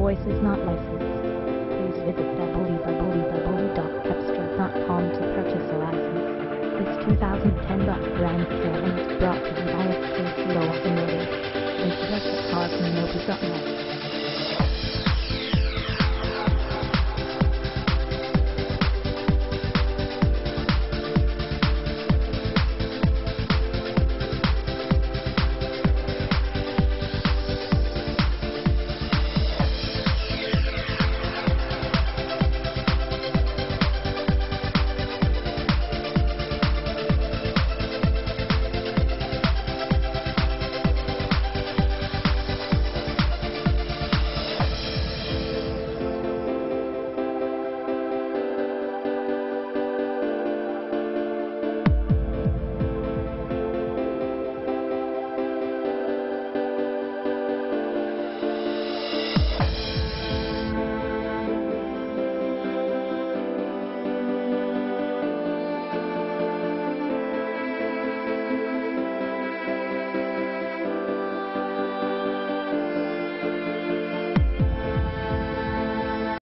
voice is not licensed. Please visit www.capstar.com to purchase a license. This 2010 Dodge Grand Caravan is brought to you by SKCO Automotive. Make your cars and no